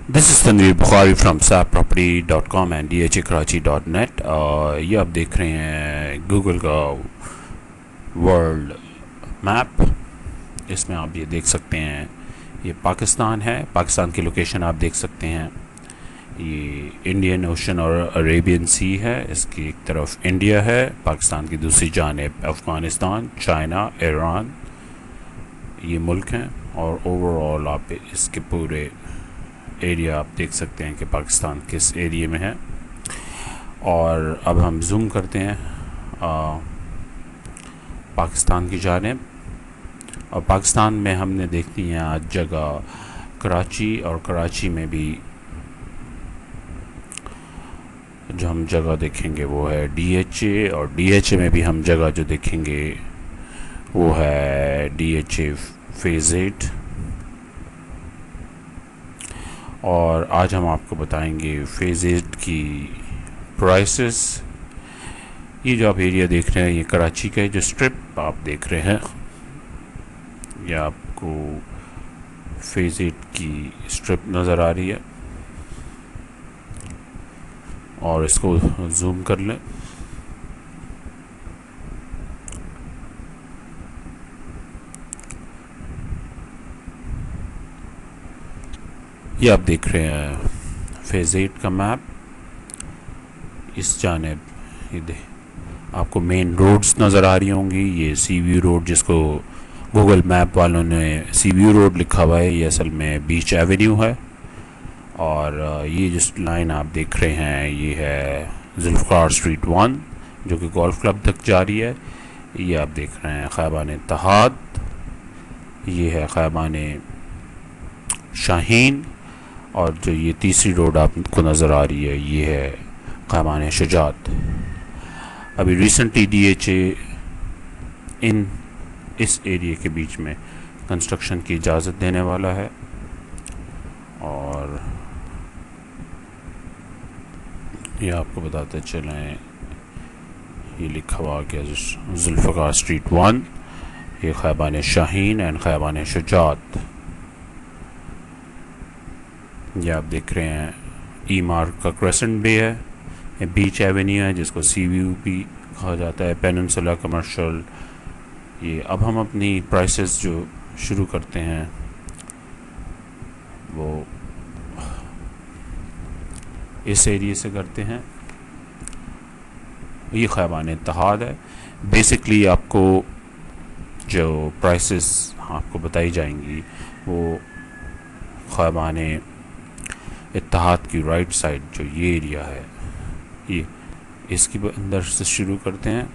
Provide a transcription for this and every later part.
This is Tanveer Bukhari from sapproperty.com and dhakarachi.net। ये आप देख रहे हैं गूगल का वर्ल्ड मैप। इसमें आप ये देख सकते हैं, ये पाकिस्तान है। पाकिस्तान की लोकेशन आप देख सकते हैं। ये इंडियन ओशन और अरेबियन सी है। इसकी एक तरफ इंडिया है, पाकिस्तान की दूसरी जानिब अफ़गानिस्तान, चाइना, ईरान, ये मुल्क हैं। और ओवरऑल आप इसके पूरे एरिया आप देख सकते हैं कि पाकिस्तान किस एरिया में है। और अब हम जूम करते हैं पाकिस्तान की जानिब। और पाकिस्तान में हमने देखती हैं आज जगह कराची, और कराची में भी जो हम जगह देखेंगे वो है DHA, और DHA में भी हम जगह जो देखेंगे वो है DHA फेज़ 8। और आज हम आपको बताएंगे फेज़ 8 की प्राइसेस। ये जो आप एरिया देख रहे हैं ये कराची का है। जो स्ट्रिप आप देख रहे हैं ये आपको फेज़ 8 की स्ट्रिप नज़र आ रही है। और इसको जूम कर लें। ये आप देख रहे हैं फेज़ 8 का मैप। इस जानिब ये आपको मेन रोड्स नज़र आ रही होंगी। ये सी व्यू रोड, जिसको गूगल मैप वालों ने सी व्यू रोड लिखा हुआ है, ये असल में बीच एवेन्यू है। और ये जिस लाइन आप देख रहे हैं ये है जुल्फ़िकार स्ट्रीट 1, जो कि गोल्फ क्लब तक जा रही है। ये आप देख रहे हैं ख़ैबान इत्तेहाद, ये है ख़ैबान शाहीन, और जो ये तीसरी रोड आपको नज़र आ रही है ये है ख़ैबान शुजात। अभी रिसेंटली DHA इस एरिया के बीच में कंस्ट्रक्शन की इजाज़त देने वाला है। और ये आपको बताते चलें, ये लिखा हुआ कि जुल्फ़िकार स्ट्रीट 1, ये ख़ैबान शाहीन एंड ख़ैबान शुजात। ये आप देख रहे हैं ई मार्क का क्रेसेंट बे है, ये बीच एवेन्यू है जिसको सी व्यू भी कहा जाता है, पेनिनसुला कमर्शियल। ये अब हम अपनी प्राइसेस जो शुरू करते हैं वो इस एरिया से करते हैं। ये ख़ैबान इत्तेहाद है। बेसिकली आपको जो प्राइसेस आपको बताई जाएंगी वो ख़ैबान इत्तेहाद की राइट साइड जो ये एरिया है, ये इसकी अंदर से शुरू करते हैं।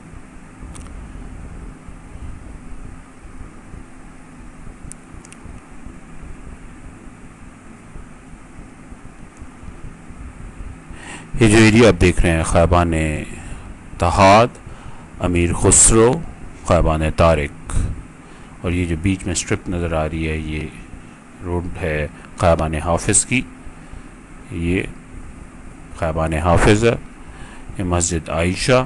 ये जो एरिया आप देख रहे हैं ख़ैबान इत्तेहाद, अमीर खुसरो, ख़ैबान तारिक, और ये जो बीच में स्ट्रिप नज़र आ रही है ये रोड है ख़ैबान हाफिज़ की। ये ख़ैबान हाफिज़ है, ये मस्जिद आयशा।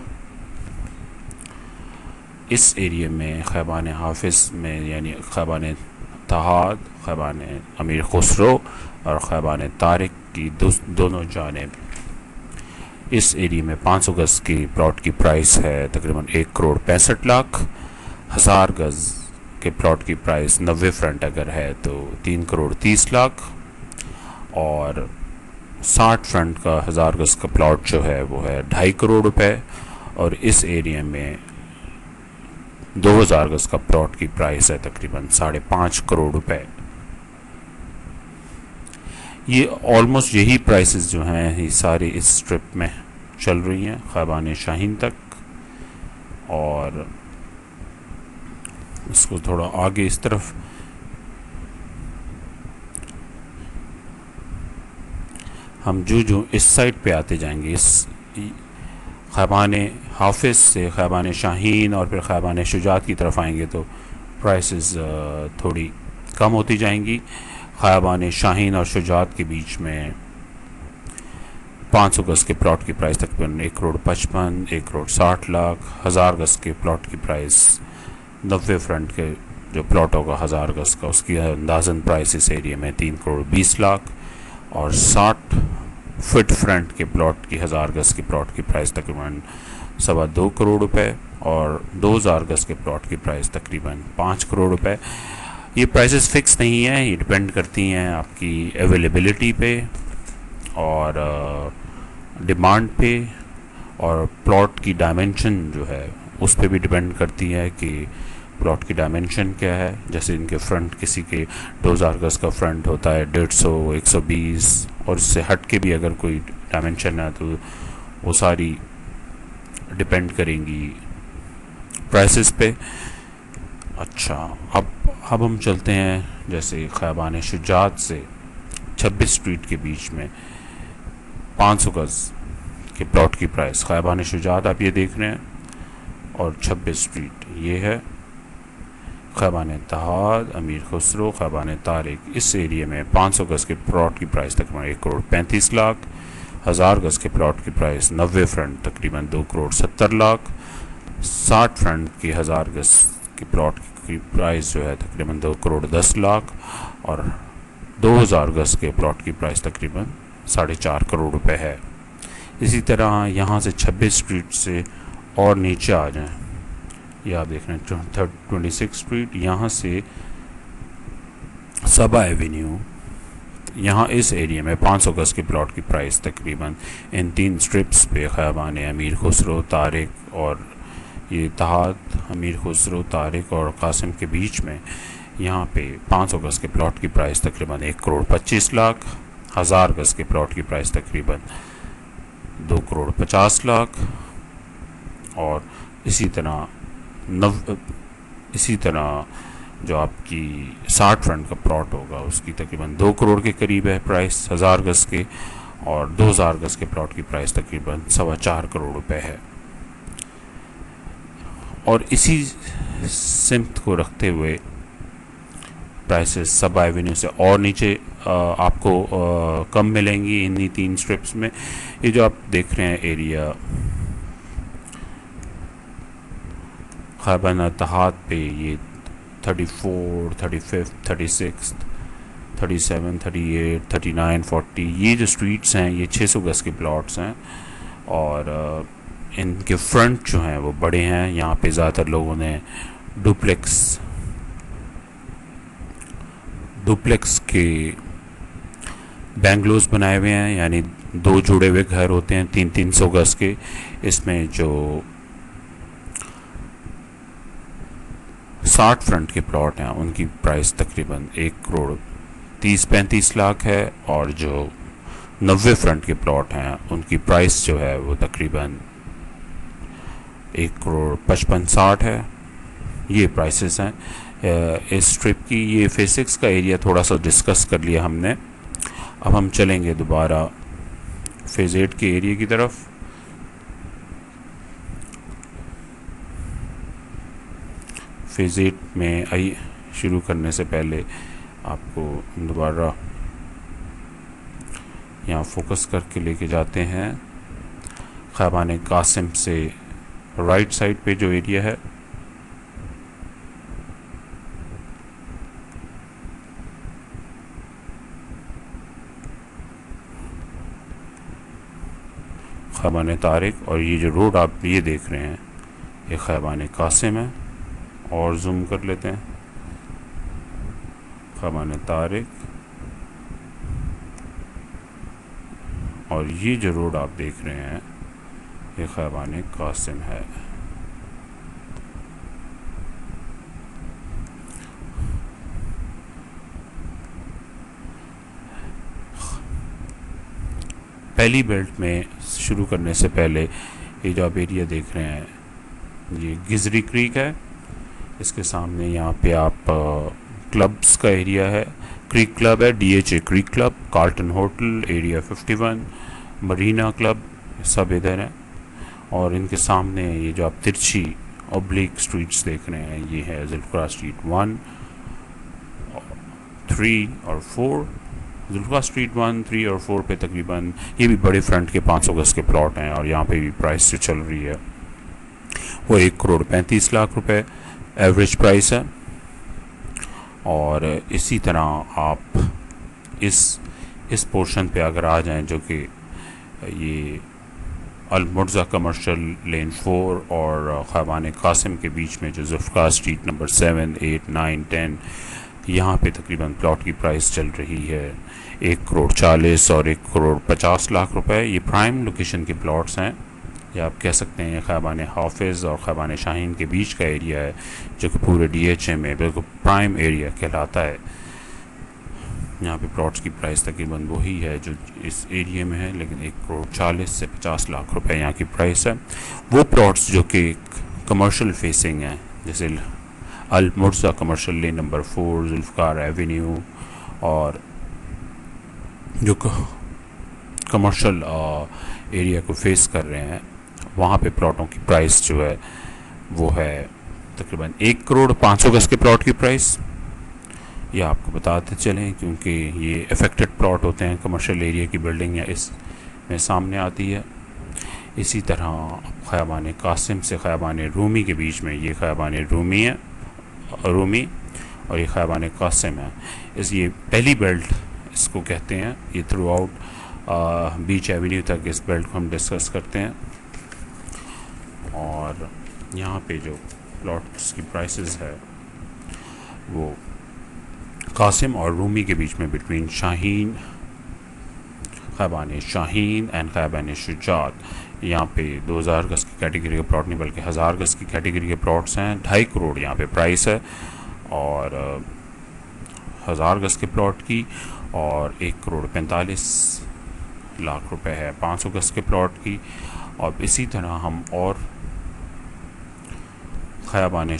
इस एरिया में ख़ैबान हाफिज़ में यानी ख़ैबान इत्तेहाद, ख़ैबान अमीर खुसरो और ख़ैबान तारिक की दोनों जानिब इस एरिया में 500 गज़ की प्लॉट की प्राइस है तकरीबन 1,65,00,000। 1000 गज़ के प्लॉट की प्राइस 90 फ्रंट अगर है तो 3,30,00,000। और 60 फ्रंट का 1000 गज़ का प्लॉट जो है वो है 2.5 करोड़ रुपए। और इस एरिया में 2000 गज़ का प्लॉट की प्राइस है तकरीबन 5.5 करोड़ रुपए। ये ऑलमोस्ट यही प्राइसेस जो हैं ये सारी इस स्ट्रिप में चल रही हैं ख़ैबान शाहीन तक। और इसको थोड़ा आगे इस तरफ हम जो इस साइड पे आते जाएंगे, इस ख़ैबान हाफिज़ से ख़ैबान शाहीन और फिर ख़ैबान शुजात की तरफ आएंगे तो प्राइसेस थोड़ी कम होती जाएंगी। ख़ैबान शाहीन और शुजात के बीच में 500 गज़ के प्लॉट की प्राइस तकरीबन 1,55,00,000, 1,60,00,000। 1000 गज़ के प्लॉट की प्राइस 90 फ्रंट के जो प्लॉट होगा 1000 गज़ का, उसकी अंदाज़न प्राइस इस एरिया में 3,20,00,000। और 60 फुट फ्रंट के प्लॉट की 1000 गज के प्लॉट की प्राइस तकरीबन 2.25 करोड़ रुपए और 2000 गज के प्लॉट की प्राइस तकरीबन 5 करोड़ रुपए। ये प्राइसेस फिक्स नहीं है, ये डिपेंड करती हैं आपकी अवेलेबिलिटी पे और डिमांड पे और प्लॉट की डायमेंशन जो है उस पर भी डिपेंड करती है कि प्लॉट की डायमेंशन क्या है। जैसे इनके फ्रंट, किसी के 2000 गज का फ्रंट होता है 150, 120 और इससे हट के भी अगर कोई डायमेंशन है तो वो सारी डिपेंड करेंगी प्राइसेस पे। अच्छा, अब हम चलते हैं जैसे ख़ैबान शुजात से 26 स्ट्रीट के बीच में 500 गज के प्लॉट की प्राइस। ख़ैबान शुजात आप ये देख रहे हैं और 26 स्ट्रीट ये है। ख़ैबान इत्तेहाद, अमीर खुसरो, ख़ैबान तारिक, इस एरिया में 500 गज के प्लॉट की प्राइस तकरीबन 1 करोड़ 35 लाख। 1000 गज के प्लॉट की प्राइस 90 फ्रंट तकरीबन 2 करोड़ 70 लाख। 60 फ्रंट की 1000 गज के प्लॉट की प्राइस जो है तकरीबन 2 करोड़ 10 लाख और 2000 गज के प्लॉट की प्राइस तकरीबन 4.5 करोड़ रुपए है। इसी तरह यहाँ से 26 स्ट्रीट से और नीचे आ जाएं, ये आप देख रहे हैं 26 स्ट्रीट, यहाँ से सबा एवेन्यू, यहाँ इस एरिया में 500 गज के प्लॉट की प्राइस तकरीबन इन 3 स्ट्रिप्स पे ख़ैबान अमीर खुसरो, तारिक और ये इत्तेहाद, अमीर खुसरो, तारिक और कासिम के बीच में यहाँ पे 500 गज के प्लॉट की प्राइस तकरीबन 1 करोड़ 25 लाख। 1000 गज के प्लॉट की प्राइस तकरीबन 2 करोड़ 50 लाख और इसी तरह जो आपकी 60 फ्रंट का प्लॉट होगा उसकी तकरीबन 2 करोड़ के करीब है प्राइस 1000 गज के और 2000 गज के प्लॉट की प्राइस तकरीबन 4.25 करोड़ रुपए है। और इसी सिमत को रखते हुए प्राइसेस सबा एवेन्यू से और नीचे आपको कम मिलेंगी इन्हीं 3 स्ट्रिप्स में। ये जो आप देख रहे हैं एरिया ख़ैबान इत्तेहाद पे, ये 34, 35, 36, 37, 38, 39, 40 ये जो स्ट्रीट्स हैं ये 600 गज के प्लॉट्स हैं और इनके फ्रंट जो हैं वो बड़े हैं। यहाँ पे ज़्यादातर लोगों ने डुप्लेक्स के बेंगलोज बनाए हुए हैं, यानी 2 जुड़े हुए घर होते हैं 300 गज के। इसमें जो 60 फ्रंट के प्लॉट हैं उनकी प्राइस तकरीबन 1 करोड़ 30-35 लाख है और जो 90 फ्रंट के प्लॉट हैं उनकी प्राइस जो है वो तकरीबन 1 करोड़ 55-60 है। ये प्राइसेस हैं इस स्ट्रिप की। ये फेज 6 का एरिया थोड़ा सा डिस्कस कर लिया हमने। अब हम चलेंगे दोबारा फेज 8 के एरिया की तरफ। फेज 8 में शुरू करने से पहले आपको दोबारा यहाँ फोकस करके लेके जाते हैं ख़ैबान कासिम से राइट साइड पे जो एरिया है, ख़ैबान तारिक, और ये जो रोड आप ये देख रहे हैं ये ख़ैबान कासिम है। और जूम कर लेते हैं ख़ैबान तारिक, और ये जो रोड आप देख रहे हैं ये ख़ैबान कासिम है। पहली बेल्ट में शुरू करने से पहले ये जो आप एरिया देख रहे हैं ये गिजरी क्रीक है। इसके सामने यहाँ पे आप क्लब्स का एरिया है, क्रीक क्लब है, DHA creek club, Carlton hotel, area 51, Marina club, सब इधर हैं। और इनके सामने ये जो आप तिरछी ऑब्लिक स्ट्रीट्स देख रहे हैं ये है जुल्फ़िकार स्ट्रीट 1, 3 और 4। जुल्फ़िकार स्ट्रीट 1, 3 और 4 पे तकरीबन ये भी बड़े फ्रंट के 500 गज के प्लॉट हैं और यहाँ पे भी प्राइस जो चल रही है वो 1 करोड़ 35 लाख रुपए एवरेज प्राइस है। और इसी तरह आप इस इस पोर्शन पे अगर आ जाएं, जो कि ये अल-मुर्ज़ा कमर्शियल लेन 4 और ख़ाबान कासिम के बीच में जो ज़ुल्फ़िकार स्ट्रीट नंबर 7, 8, 9, 10, यहाँ पे तकरीबन प्लॉट की प्राइस चल रही है 1,40,00,000 और 1,50,00,000 रुपए। ये प्राइम लोकेशन के प्लॉट्स हैं, या आप कह सकते हैं ख़ाबान हाफिज़ और ख़ाबान शाहीन के बीच का एरिया है, जो कि पूरे DHA में बिल्कुल प्राइम एरिया कहलाता है। यहाँ पे प्लॉट्स की प्राइस तकरीबन वही है जो इस एरिया में है, लेकिन 1,40,00,000 से 50,00,000 रुपए यहाँ की प्राइस है। वो प्लॉट्स जो कि कमर्शियल फेसिंग हैं, जैसे अल-मुर्ज़ा commercial lane number 4, Zulfiqar avenue, और जो कमर्शियल एरिया को फेस कर रहे हैं, वहाँ पे प्लॉटों की प्राइस जो है वो है तकरीबन 1,05,00,000 गज़ के प्लॉट की प्राइस। ये आपको बताते चलें क्योंकि ये अफेक्टेड प्लॉट होते हैं, कमर्शियल एरिया की बिल्डिंग या इसमें सामने आती है। इसी तरह ख़ाबान कासिम से ख़ाबान रूमी के बीच में ये ख़ाबान रूमी और ये ख़ाबान कासिम है। ये पहली बेल्ट इसको कहते हैं। ये थ्रू आउट बीच एवेन्यू तक इस बेल्ट को हम डिस्कस करते हैं। और यहाँ पे जो प्लॉट्स की प्राइसेस है वो कासिम और रूमी के बीच में बिटवीन शाहीन, ख़ाबान शाहीन एंड ख़ाबान शुजात, यहाँ पे 2,000 गज़ की कैटेगरी के प्लॉट नहीं बल्कि 1,000 गज़ की कैटेगरी के प्लॉट्स हैं। 2.5 करोड़ यहाँ पे प्राइस है, और 1,000 गज़ के प्लॉट की, और 1,45,00,000 रुपए है 500 गज़ के प्लॉट की। और इसी तरह हम और ख़ाबान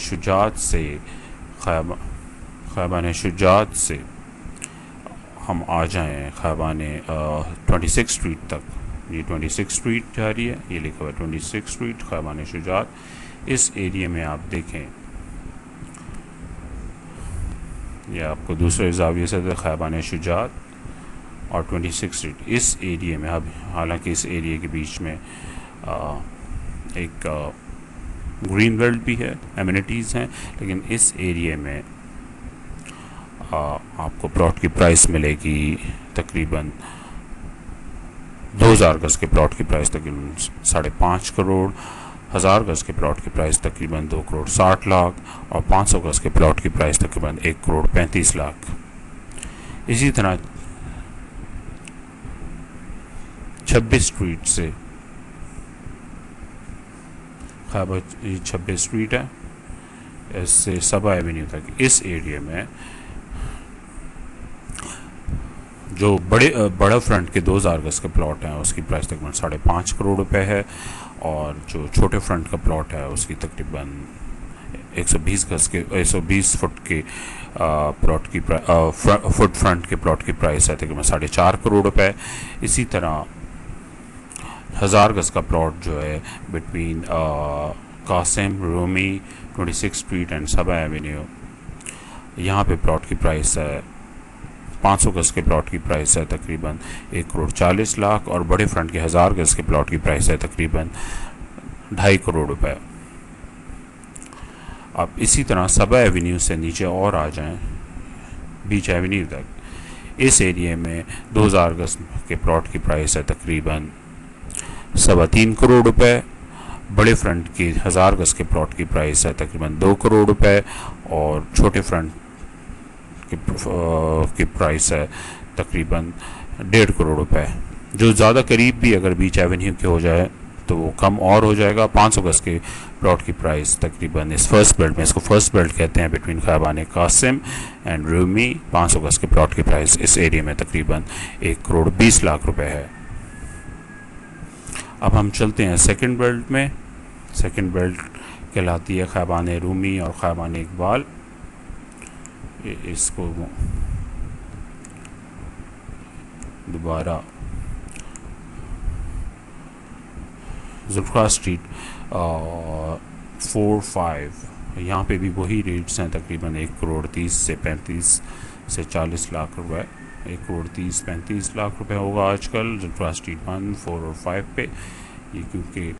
शुजात से हम आ जाएं ख़ाबान 26 स्ट्रीट तक। ये 26 स्ट्रीट जा रही है, ये लिखा हुआ है 26 स्ट्रीट ख़ाबान शुजात। इस एरिया में आप देखें, ये आपको दूसरे ज़ाविये से ख़ाबान शुजात और 26 स्ट्रीट इस एरिया में। अब हालांकि इस एरिया के बीच में एक ग्रीन बेल्ट भी है, एमिनिटीज़ हैं, लेकिन इस एरिया में आपको प्लॉट की प्राइस मिलेगी तकरीबन 2,000 गज़ के प्लॉट की प्राइस तकरीबन 5.5 करोड़, 1,000 गज़ के प्लॉट की प्राइस तकरीबन 2,60,00,000 और 500 गज़ के प्लॉट की प्राइस तकरीबन 1,35,00,000। इसी तरह 26 स्ट्रीट से 26 स्ट्रीट है, इससे सबा एवेन्यू तक इस एरिया में जो बड़ा फ्रंट के 2,000 गज़ के प्लॉट हैं उसकी प्राइस तकरीबन 5.5 करोड़ रुपए है, और जो छोटे फ्रंट का प्लॉट है उसकी तकरीबन 120 फुट के प्लॉट की फुट फ्रंट के प्लॉट की प्राइस है तकरीबन 4.5 करोड़ रुपए। इसी तरह 1,000 गज़ का प्लॉट जो है between Qasim, Rumi, 26 street and Saba avenue, यहाँ पे प्लॉट की प्राइस है 500 गज़ के प्लॉट की प्राइस है तकरीबन 1,40,00,000 और बड़े फ्रंट के 1,000 गज़ के प्लॉट की प्राइस है तकरीबन 2.5 करोड़ रुपए। अब इसी तरह सबा एवेन्यू से नीचे और आ जाएं बीच एवेन्यू तक, इस एरिया में 2,000 गज़ के प्लॉट की प्राइस है तकरीबन 3.25 करोड़ रुपए। बड़े फ्रंट की 1,000 गज़ के प्लॉट की प्राइस है तकरीबन 2 करोड़ रुपए, और छोटे फ्रंट की प्राइस है तकरीबन 1.5 करोड़ रुपए। जो ज़्यादा करीब भी अगर बीच एवेन्यू के हो जाए तो वो कम और हो जाएगा। 500 गज़ के प्लॉट की प्राइस तकरीबन इस फर्स्ट बेल्ट में, इसको फर्स्ट बेल्ट कहते हैं, बिटवीन ख़ाबान कासिम एंड रूमी, 500 गज़ के प्लॉट की प्राइस इस एरिया में तकरीबन 1,20,00,000 रुपए है। अब हम चलते हैं सेकंड बेल्ट में। सेकंड बेल्ट कहलाती है ख़ाबान रूमी और ख़ाबान इकबाल। इसको दोबारा ज़ुल्फ़िकार स्ट्रीट 4-5, यहाँ पे भी वही रेट्स हैं तकरीबन 1,30,00,000 से 35 से 40,00,000 रुपए। 1,30,35,00,000 रुपए होगा आजकल ज़ुल्फ़िकार स्ट्रीट 1, 4 और 5 पे। ये क्योंकि